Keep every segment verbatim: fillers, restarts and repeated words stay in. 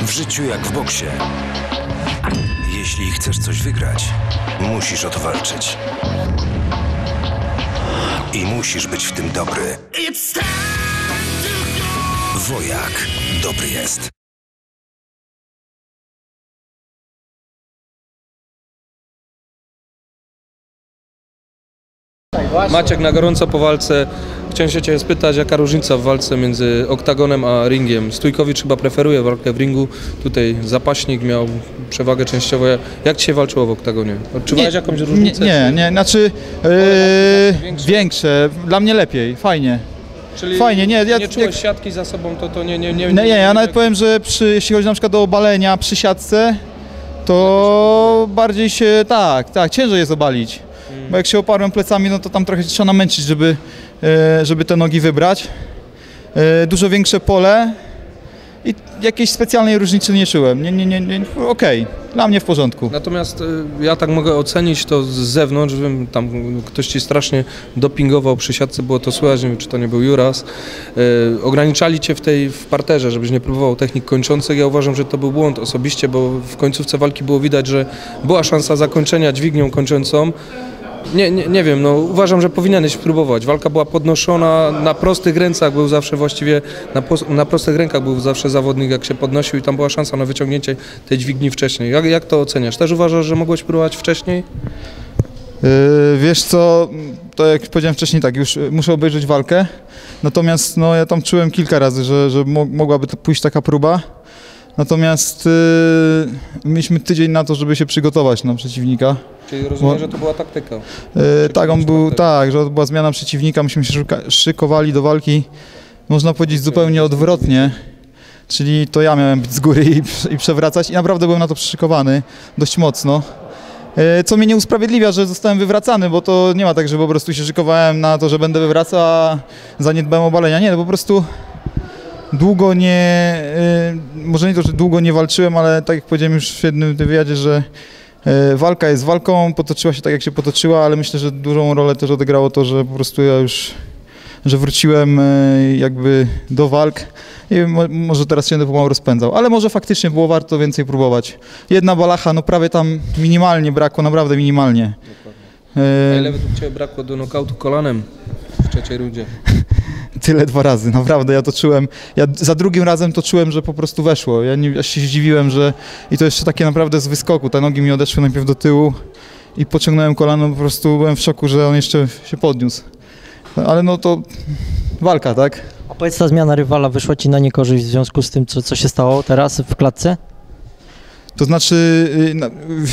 W życiu jak w boksie. Jeśli chcesz coś wygrać, musisz o to walczyć. I musisz być w tym dobry. Wojak dobry jest. Maciek, na gorąco po walce. Chciałem się Cię spytać, jaka różnica w walce między oktagonem a ringiem? Stójkowicz chyba preferuje walkę w ringu, tutaj zapaśnik miał przewagę częściowo. Jak Ci się walczyło w oktagonie? Odczuwałeś jakąś różnicę? Nie, nie, nie, znaczy yy, większe, dla mnie lepiej, fajnie. Czyli fajnie, nie, ja, nie czułeś jak, siatki za sobą, to, to nie, nie, nie, nie, nie, ja nawet powiem, że przy, jeśli chodzi na przykład o obalenia przy siatce, to bardziej się, tak, tak, ciężej jest obalić. Bo jak się oparłem plecami, no to tam trochę trzeba namęczyć, żeby, żeby te nogi wybrać. Dużo większe pole i jakiejś specjalnej różnicy nie czułem. Nie, nie, nie, nie. Okej, okay. Dla mnie w porządku. Natomiast ja tak mogę ocenić to z zewnątrz, wiem, tam ktoś Ci strasznie dopingował przy siatce, było to słychać, nie wiem, czy to nie był Juras. E, ograniczali Cię w tej w parterze, żebyś nie próbował technik kończących. Ja uważam, że to był błąd osobiście, bo w końcówce walki było widać, że była szansa zakończenia dźwignią kończącą. Nie, nie, nie wiem, no uważam, że powinieneś spróbować. Walka była podnoszona, na prostych rękach był zawsze właściwie, na, na prostych rękach był zawsze zawodnik, jak się podnosił i tam była szansa na wyciągnięcie tej dźwigni wcześniej. Jak, jak to oceniasz? Też uważasz, że mogłeś próbować wcześniej? Yy, wiesz co, to jak powiedziałem wcześniej, tak, już muszę obejrzeć walkę, natomiast no ja tam czułem kilka razy, że, że mo mogłaby to pójść taka próba. Natomiast yy, mieliśmy tydzień na to, żeby się przygotować na przeciwnika. Czyli rozumiem, bo, że to była taktyka? Yy, tak, on był, taktyka. tak, że to była zmiana przeciwnika, myśmy się szykowali do walki, można powiedzieć zupełnie odwrotnie. Czyli to ja miałem być z góry i, i przewracać i naprawdę byłem na to przyszykowany dość mocno. Yy, co mnie nie usprawiedliwia, że zostałem wywracany, bo to nie ma tak, że po prostu się szykowałem na to, że będę wywracał, a zaniedbałem obalenia. Nie, no po prostu długo nie, yy, może nie to, że długo nie walczyłem, ale tak jak powiedziałem już w jednym wywiadzie, że yy, walka jest walką, potoczyła się tak jak się potoczyła, ale myślę, że dużą rolę też odegrało to, że po prostu ja już, że wróciłem yy, jakby do walk i mo może teraz się będę pomału rozpędzał, ale może faktycznie było warto więcej próbować. Jedna balacha, no prawie tam minimalnie brakło, naprawdę minimalnie. Yy, A ile według Ciebie brakło do nokautu kolanem w trzeciej rundzie? Tyle dwa razy, naprawdę, ja to czułem, ja za drugim razem to czułem, że po prostu weszło, ja, nie, ja się zdziwiłem, że i to jeszcze takie naprawdę z wyskoku, te nogi mi odeszły najpierw do tyłu i pociągnąłem kolano, po prostu byłem w szoku, że on jeszcze się podniósł, ale no to walka, tak? A powiedz, ta zmiana rywala wyszła Ci na niekorzyść w związku z tym, co, co się stało teraz w klatce? To znaczy, no,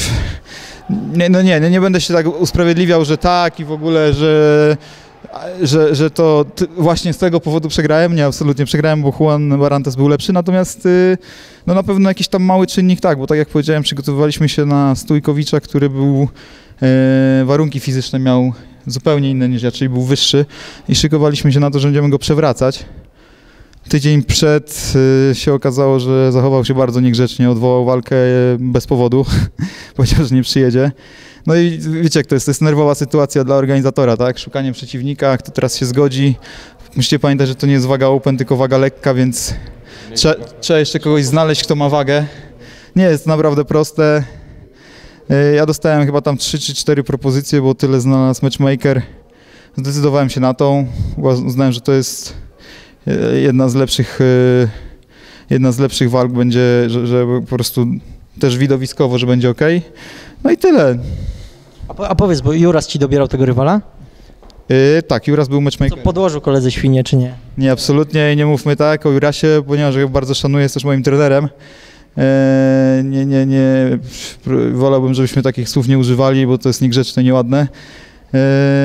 nie, no nie, nie będę się tak usprawiedliwiał, że tak i w ogóle, że Że, że to właśnie z tego powodu przegrałem. Nie, absolutnie przegrałem, bo Juan Barrantes był lepszy, natomiast no na pewno jakiś tam mały czynnik tak, bo tak jak powiedziałem, przygotowywaliśmy się na Stójkowicza, który był, e, warunki fizyczne miał zupełnie inne niż ja, czyli był wyższy i szykowaliśmy się na to, że będziemy go przewracać. Tydzień przed y, się okazało, że zachował się bardzo niegrzecznie, odwołał walkę bez powodu, powiedział, że nie przyjedzie. No i wiecie jak to jest, to jest nerwowa sytuacja dla organizatora, tak? Szukanie przeciwnika, kto teraz się zgodzi. Musicie pamiętać, że to nie jest waga open, tylko waga lekka, więc trzeba, trzeba jeszcze kogoś znaleźć, kto ma wagę. Nie jest naprawdę proste. Ja dostałem chyba tam trzy czy cztery propozycje, bo tyle znalazł matchmaker. Zdecydowałem się na tą, uznałem, że to jest jedna z lepszych, jedna z lepszych walk będzie, że, że po prostu też widowiskowo, że będzie ok. No i tyle. A, po, a powiedz, bo Juras Ci dobierał tego rywala? Yy, tak, Juras był matchmaker. Co, podłożył koledze świnie, czy nie? Nie, absolutnie nie mówmy tak o Jurasie, ponieważ go bardzo szanuję, jest też moim trenerem. Yy, nie, nie, nie, wolałbym, żebyśmy takich słów nie używali, bo to jest niegrzeczne, nieładne. Yy,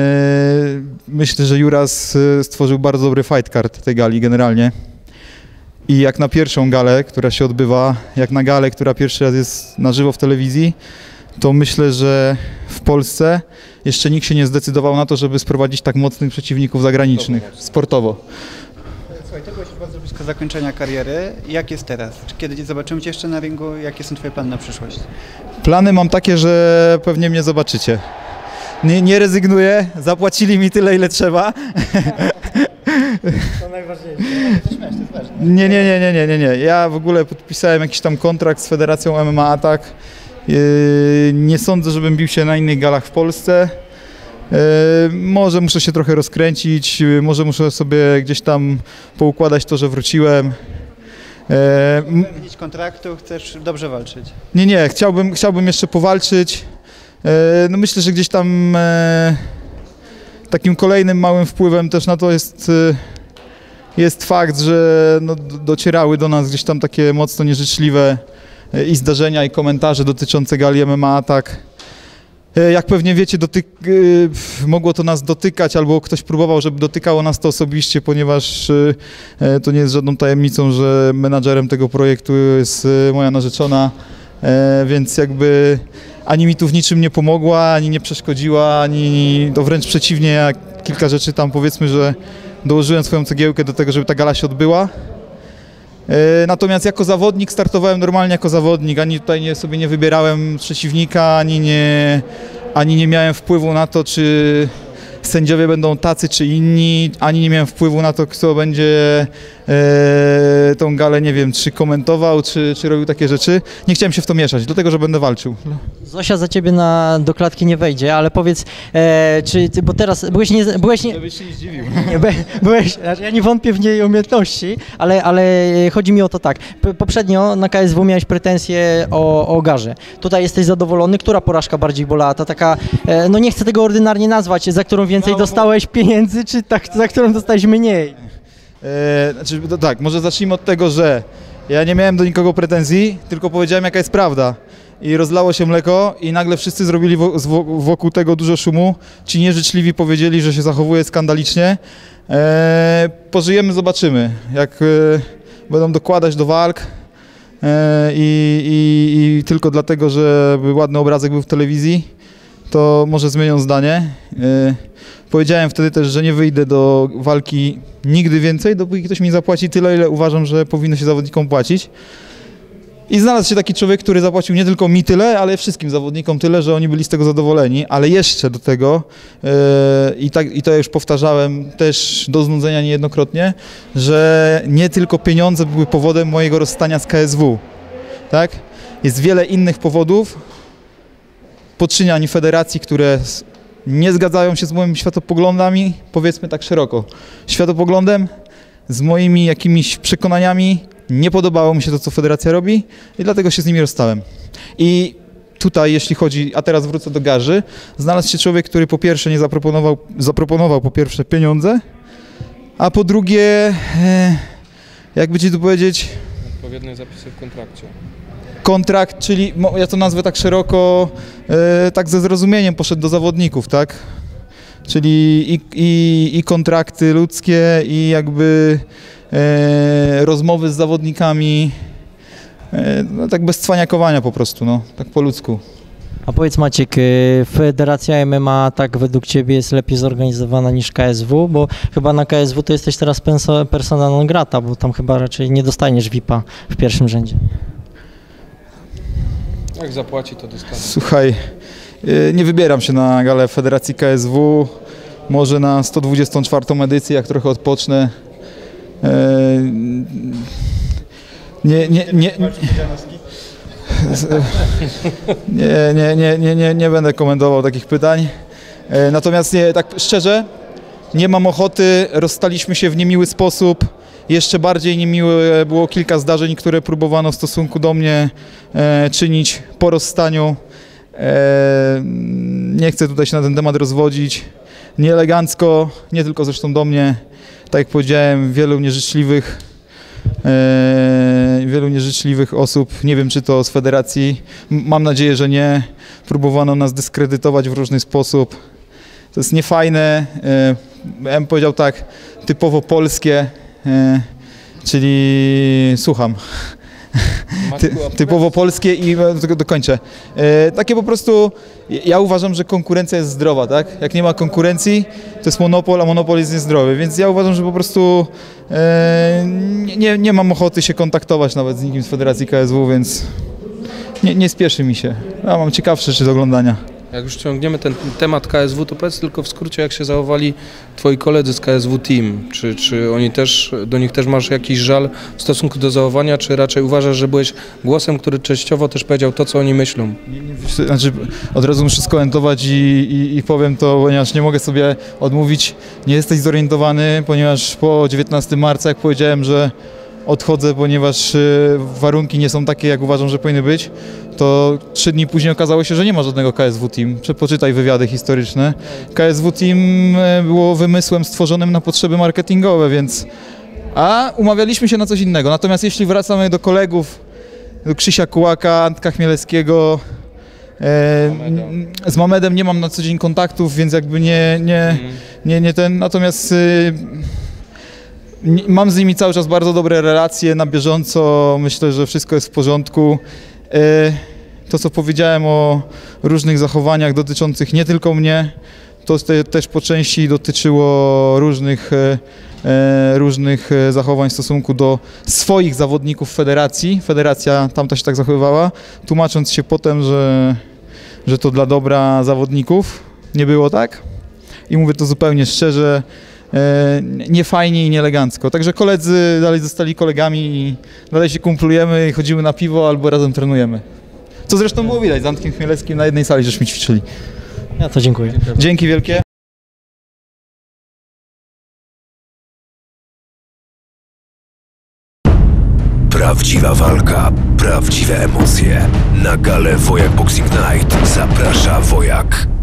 myślę, że Juras stworzył bardzo dobry fight card tej gali generalnie. I jak na pierwszą galę, która się odbywa, jak na galę, która pierwszy raz jest na żywo w telewizji, to myślę, że w Polsce jeszcze nikt się nie zdecydował na to, żeby sprowadzić tak mocnych przeciwników zagranicznych, sportowo. Słuchaj, to byłeś bardzo blisko zakończenia kariery. Jak jest teraz? Czy kiedy zobaczymy Cię jeszcze na ringu? Jakie są Twoje plany na przyszłość? Plany mam takie, że pewnie mnie zobaczycie. Nie, nie rezygnuję, zapłacili mi tyle, ile trzeba. To najważniejsze. Nie, nie, nie, nie, nie, nie, nie. Ja w ogóle podpisałem jakiś tam kontrakt z Federacją M M A Attack. Yy, nie sądzę, żebym bił się na innych galach w Polsce. Yy, może muszę się trochę rozkręcić, yy, może muszę sobie gdzieś tam poukładać to, że wróciłem. Yy, Mieć kontraktu, chcesz dobrze walczyć. nie, nie, chciałbym, chciałbym jeszcze powalczyć. Yy, no myślę, że gdzieś tam yy, takim kolejnym małym wpływem też na to jest, yy, jest fakt, że no, docierały do nas gdzieś tam takie mocno nieżyczliwe yy, i zdarzenia, i komentarze dotyczące gali M M A Attack. Jak pewnie wiecie, dotyk, y, mogło to nas dotykać, albo ktoś próbował, żeby dotykało nas to osobiście, ponieważ y, y, to nie jest żadną tajemnicą, że menadżerem tego projektu jest y, moja narzeczona, y, więc jakby ani mi tu w niczym nie pomogła, ani nie przeszkodziła, ani to wręcz przeciwnie, jak kilka rzeczy tam powiedzmy, że dołożyłem swoją cegiełkę do tego, żeby ta gala się odbyła. Natomiast jako zawodnik startowałem normalnie jako zawodnik, ani tutaj nie, sobie nie wybierałem przeciwnika, ani nie, ani nie miałem wpływu na to, czy sędziowie będą tacy czy inni, ani nie miałem wpływu na to, kto będzie e, tą galę, nie wiem, czy komentował, czy, czy robił takie rzeczy. Nie chciałem się w to mieszać, dlatego, że będę walczył. Zosia za ciebie na, do klatki nie wejdzie, ale powiedz, e, czy ty, bo teraz byłeś nie... Byłeś nie Żebyś się nie zdziwił. Nie, by, byłeś, znaczy ja nie wątpię w jej umiejętności, ale, ale chodzi mi o to tak. P- poprzednio na K S W miałeś pretensje o, o garze. Tutaj jesteś zadowolony. Która porażka bardziej bolała? Ta taka, e, no nie chcę tego ordynarnie nazwać, za którą więcej No, dostałeś pieniędzy, czy tak, za którą dostałeś mniej? E, znaczy, to tak, może zacznijmy od tego, że ja nie miałem do nikogo pretensji, tylko powiedziałem, jaka jest prawda. I rozlało się mleko i nagle wszyscy zrobili wo- wo- wokół tego dużo szumu. Ci nieżyczliwi powiedzieli, że się zachowuje skandalicznie. E, pożyjemy, zobaczymy, jak e, będą dokładać do walk e, i, i, i tylko dlatego, żeby ładny obrazek był w telewizji, to może zmienią zdanie. E, powiedziałem wtedy też, że nie wyjdę do walki nigdy więcej, dopóki ktoś mi zapłaci tyle, ile uważam, że powinno się zawodnikom płacić. I znalazł się taki człowiek, który zapłacił nie tylko mi tyle, ale wszystkim zawodnikom tyle, że oni byli z tego zadowoleni, ale jeszcze do tego, yy, i, tak, i to ja już powtarzałem też do znudzenia niejednokrotnie, że nie tylko pieniądze były powodem mojego rozstania z K S W. Tak? Jest wiele innych powodów poczynań federacji, które nie zgadzają się z moimi światopoglądami, powiedzmy tak szeroko. Światopoglądem, z moimi jakimiś przekonaniami, nie podobało mi się to, co federacja robi i dlatego się z nimi rozstałem. I tutaj, jeśli chodzi, a teraz wrócę do garzy, znalazł się człowiek, który po pierwsze nie zaproponował, zaproponował po pierwsze pieniądze, a po drugie, e, jakby ci tu powiedzieć... Odpowiednie zapisy w kontrakcie. Kontrakt, czyli mo- ja to nazwę tak szeroko, e, tak ze zrozumieniem poszedł do zawodników, tak? Czyli i, i, i kontrakty ludzkie, i jakby e, rozmowy z zawodnikami, e, no tak bez cwaniakowania po prostu, no, tak po ludzku. A powiedz Maciek, y, Federacja M M A tak według ciebie jest lepiej zorganizowana niż K S W, bo chyba na K S W to jesteś teraz penso, persona non grata, bo tam chyba raczej nie dostaniesz V I P-a w pierwszym rzędzie. Jak zapłaci, to dostanie. Słuchaj, e, nie wybieram się na galę Federacji K S W, może na sto dwudziestą czwartą edycję, jak trochę odpocznę. E, nie, nie, nie, nie, nie, nie, nie, nie, nie będę komentował takich pytań. E, natomiast nie, tak szczerze, nie mam ochoty, rozstaliśmy się w niemiły sposób. Jeszcze bardziej niemiłe było kilka zdarzeń, które próbowano w stosunku do mnie e, czynić po rozstaniu. E, nie chcę tutaj się na ten temat rozwodzić. Nieelegancko, nie tylko zresztą do mnie, tak jak powiedziałem, wielu nieżyczliwych, e, wielu nieżyczliwych osób, nie wiem czy to z federacji, M- mam nadzieję, że nie, próbowano nas dyskredytować w różny sposób. To jest niefajne, e, ja bym powiedział tak, typowo polskie, e, czyli słucham. Ty, typowo polskie i do, dokończę. E, takie po prostu, ja uważam, że konkurencja jest zdrowa, tak? Jak nie ma konkurencji, to jest monopol, a monopol jest niezdrowy, więc ja uważam, że po prostu e, nie, nie mam ochoty się kontaktować nawet z nikim z Federacji K S W, więc nie, nie spieszy mi się. Ja mam ciekawsze rzeczy do oglądania. Jak już ciągniemy ten temat K S W, to powiedz tylko w skrócie, jak się zachowali twoi koledzy z K S W Team. Czy, czy oni też, do nich też masz jakiś żal w stosunku do zachowania, czy raczej uważasz, że byłeś głosem, który częściowo też powiedział to, co oni myślą? Nie, nie, znaczy, od razu muszę skomentować i, i, i powiem to, ponieważ nie mogę sobie odmówić. Nie jesteś zorientowany, ponieważ po dziewiętnastego marca, jak powiedziałem, że odchodzę, ponieważ y, warunki nie są takie, jak uważam, że powinny być, to trzy dni później okazało się, że nie ma żadnego K S W Team. Przepoczytaj wywiady historyczne. K S W Team y, było wymysłem stworzonym na potrzeby marketingowe, więc... A umawialiśmy się na coś innego. Natomiast jeśli wracamy do kolegów, do Krzysia Kułaka, Antka Chmielewskiego, e, z Mamedem nie mam na co dzień kontaktów, więc jakby nie, nie, nie, nie ten... Natomiast... Y, Mam z nimi cały czas bardzo dobre relacje, na bieżąco, myślę, że wszystko jest w porządku. To, co powiedziałem o różnych zachowaniach dotyczących nie tylko mnie, to też po części dotyczyło różnych, różnych zachowań w stosunku do swoich zawodników federacji. Federacja tamta się tak zachowywała, tłumacząc się potem, że, że to dla dobra zawodników. Nie było tak. I mówię to zupełnie szczerze. Nie fajnie i nie elegancko. Także koledzy dalej zostali kolegami i dalej się kumplujemy i chodzimy na piwo albo razem trenujemy. Co zresztą było widać z Antkiem Chmielewskim na jednej sali, żeśmy ćwiczyli. Ja to dziękuję. Dzięki wielkie. Prawdziwa walka, prawdziwe emocje. Na galę Wojak Boxing Night zaprasza Wojak.